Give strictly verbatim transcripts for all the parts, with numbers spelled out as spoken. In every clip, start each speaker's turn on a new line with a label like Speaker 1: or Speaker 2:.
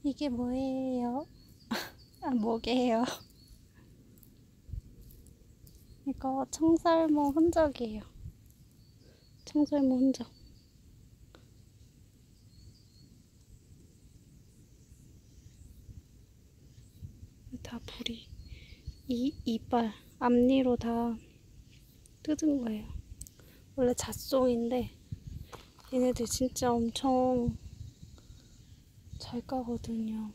Speaker 1: 이게 뭐예요? 아, 뭐게요? 이거 청설모 흔적이에요. 청설모 흔적. 다 불이 이 이빨 앞니로 다 뜯은 거예요. 원래 잣송인데 얘네들 진짜 엄청 잘 까거든요.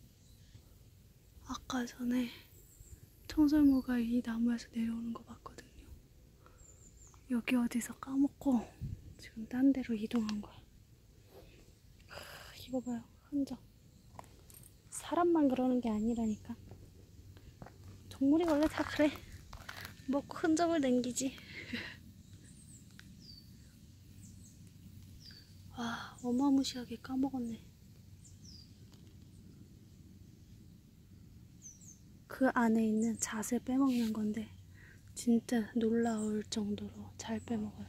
Speaker 1: 아까 전에 청설모가 이 나무에서 내려오는 거 봤거든요. 여기 어디서 까먹고 지금 딴 데로 이동한 거야. 이거 봐요, 흔적. 사람만 그러는 게 아니라니까. 동물이 원래 다 그래. 먹고 흔적을 남기지. 와, 어마무시하게 까먹었네. 그 안에 있는 잣을 빼먹는 건데 진짜 놀라울 정도로 잘 빼먹어요.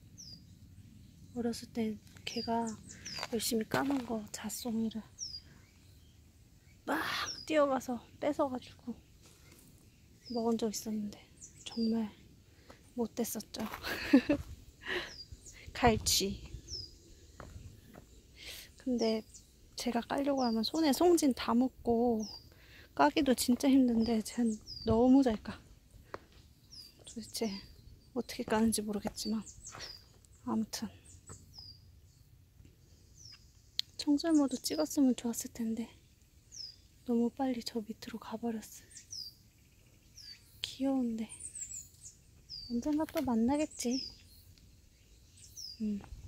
Speaker 1: 어렸을 때 걔가 열심히 까만 거 잣송이를 막 뛰어가서 뺏어가지고 먹은 적 있었는데 정말 못됐었죠. 갈치. 근데 제가 깔려고 하면 손에 송진 다 묻고 까기도 진짜 힘든데 쟤는 너무 잘 까. 도대체 어떻게 까는지 모르겠지만 아무튼 청설모도 찍었으면 좋았을 텐데 너무 빨리 저 밑으로 가버렸어. 귀여운데 언젠가 또 만나겠지. 음.